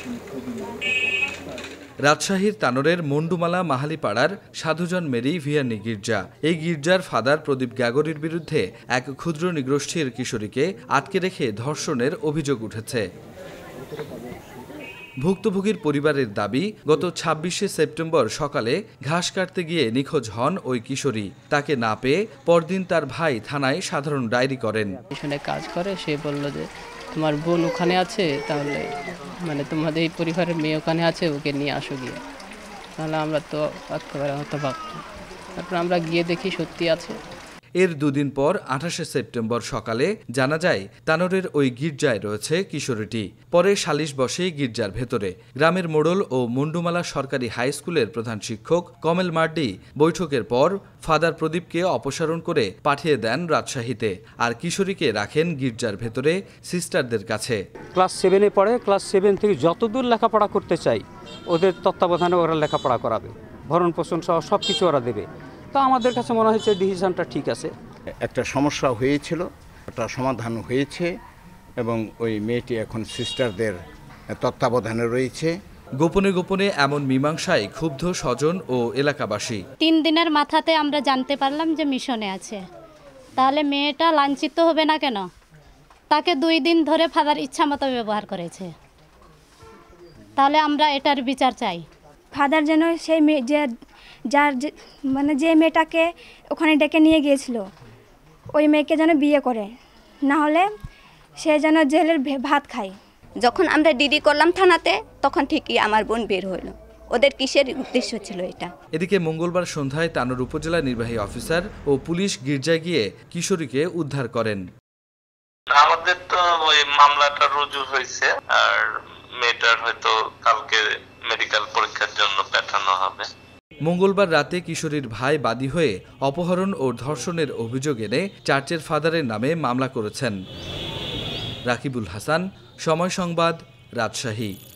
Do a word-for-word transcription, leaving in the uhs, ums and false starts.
রাজশাহীর তানোরের মন্ডুমালা মাহালিপাড়ার সাধুজন মেরি ভিয়ানি গির্জা। এই গির্জার ফাদার প্রদীপ গ্যাগরির বিরুদ্ধে এক ক্ষুদ্র নিগোষ্ঠীর কিশোরীকে আটকে রেখে ধর্ষণের অভিযোগ উঠেছে। ভুক্তভোগীর পরিবারের দাবি, গত ছাব্বিশে সেপ্টেম্বর সকালে ঘাস কাটতে গিয়ে নিখোঁজ হন ওই কিশোরী। তাকে না পেয়ে পরদিন তার ভাই থানায় সাধারণ ডায়েরি করেন। কাজ করে, সে বলল যে তোমার বোন ওখানে আছে, তাহলে মানে তোমাদের এই পরিবারের মেয়ে ওখানে আছে, ওকে নিয়ে আসো গিয়ে। তাহলে আমরা তো একেবারে হতবাক। তারপর আমরা গিয়ে দেখি সত্যি আছে। এর দুদিন পর আঠাশে সেপ্টেম্বর সকালে জানা যায় তানোরের ওই গির্জায় রয়েছে কিশোরীটি। পরে সালিশ বসে গির্জার ভেতরে। গ্রামের মোড়ল ও মুন্ডুমালা সরকারি হাই স্কুলের প্রধান শিক্ষক কমেল মার্ডি বৈঠকের পর ফাদার প্রদীপকে অপসারণ করে পাঠিয়ে দেন রাজশাহীতে, আর কিশোরীকে রাখেন গির্জার ভেতরে সিস্টারদের কাছে। ক্লাস সেভেনে পড়ে, ক্লাস সেভেন থেকে যতদূর লেখাপড়া করতে চাই ওদের তত্ত্বাবধানে ওরা লেখাপড়া করাবে, ভরণ পোষণ সহ সব কিছু ওরা দেবে। তো আমাদের কাছে মনে হয়েছে ডিসিশনটা ঠিক আছে। একটা সমস্যা হয়েছিল, একটা সমাধান হয়েছে এবং ওই মেয়েটি এখন সিস্টারদের তত্ত্বাবধানে রয়েছে। গোপনে গোপনে এমন মীমাংসায় ক্ষুব্ধ স্বজন ও এলাকাবাসী। তিন দিনের মাথাতে আমরা জানতে পারলাম যে মিশনে আছে। তাহলে মেয়েটা লাঞ্ছিত হবে না কেন? তাকে দুই দিন ধরে ফাদার ইচ্ছা মতো ব্যবহার করেছে। তাহলে আমরা এটার বিচার চাই। ফাদার যেন সেই মেয়ে যে যার মানে যে মেয়েটাকে ওখানে ডেকে নিয়ে গিয়েছিল ওই মেয়েকে যেন বিয়ে করে, না হলে সে যেন জেলের ভাত খায়। যখন আমরা ডিডি করলাম থানাতে, তখন ঠিকই আমার বোন বের হলো। ওদের কিসের উদ্দেশ্য ছিল এটা? এদিকে মঙ্গলবার সন্ধ্যায় তানোর উপজেলা নির্বাহী অফিসার ও পুলিশ গির্জায় গিয়ে কিশোরীকে উদ্ধার করেন। আমাদের তো ওই মামলাটা রুজু হয়েছে, আর মেয়েটার হয়তো কালকে মেডিকেল পরীক্ষার জন্য পাঠানো হবে। মঙ্গলবার রাতে কিশোরীর ভাই বাদী হয়ে অপহরণ ও ধর্ষণের অভিযোগ এনে চার্চের ফাদারের নামে মামলা করেছেন। রাকিবুল হাসান, সময় সংবাদ, রাজশাহী।